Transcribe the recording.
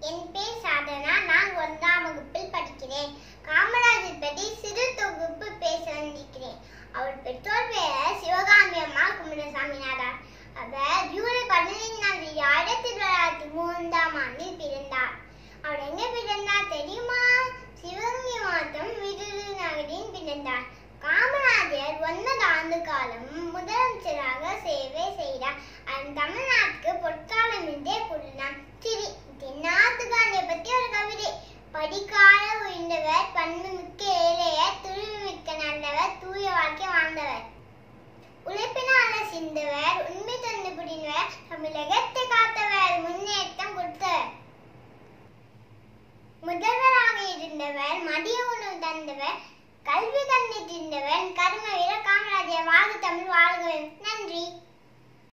என் பேர் சாதனா. நான் 1ஆம் வகுப்பில் படிக்கிறேன். காமராஜர் பற்றி சிறு தொகுப்பு பேச வந்திருக்கிறேன். அவர் பெற்றோர் பெயர் சிவகாமி அம்மா குமரசாமி நாடார். அவர் ஜூலை 15 1903ஆம் ஆண்டில் பிறந்தார். அவர் எங்க பிறந்தார் தெரியுமா? சிவகங்கை மாவட்டம் விருதுநகரில் பிறந்தார். காமராஜர் 9 ஆண்டு காலம் முதலமைச்சராக சேவை செய்தார். தமிழ்நாட்டுக்கு பொற்காலம் என்றே கூறினார். தென்னாட்டுகாண்டியை பற்றி ஒரு கவிதை. படிக்காத உயர்ந்தவர், பண்புமிக்க ஏழையர், துணிவுமிக்க நல்லவர், தூய வாழ்க்கை வாழ்ந்தவர், உழைப்பினால் சிந்தவர், உண்மை தொண்டு புரிந்தவர், தமிழகத்தை காத்தவர், முன்னேற்றம் கொடுத்தவர், முதல்வராக இருந்தவர், மதிய உணவு தந்தவர், கல்வி தந்திருந்தவர், கர்ம வீரர் காமராஜர். வாழ்க தமிழ், வாழ்க. நன்றி.